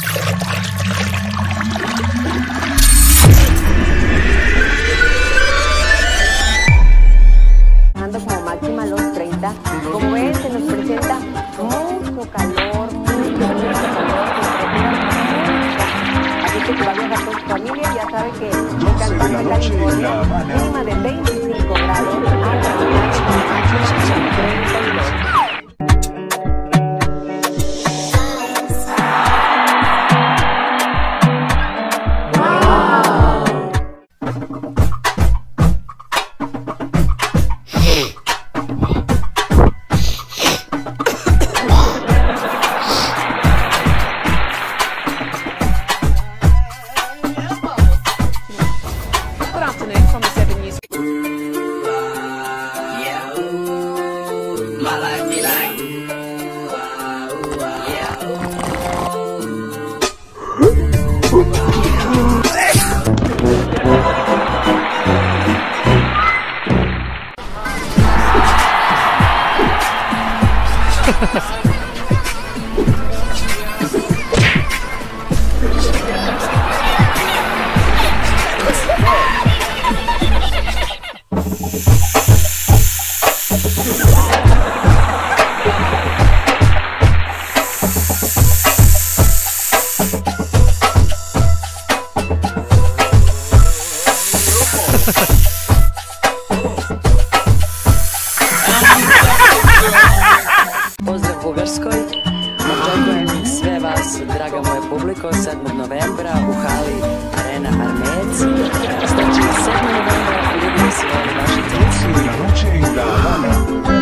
Como máxima los 30. Como ven, se nos presenta mucho calor, mucho calor. Así que va a viajar con su familia, ya sabe que el cantante de California, mínima de 25 grados, alta de máxima de 32. Pozdrav Bugarskoj, očekujem sve vas, draga moja publiko, 7. novembra u hali Arena Armec. Znači, 7. novembra ljubim se vaši tlici.